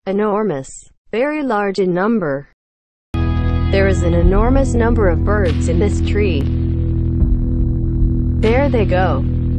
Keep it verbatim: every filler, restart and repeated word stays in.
Enormous. Very large in number. There is an enormous number of birds in this tree. There they go.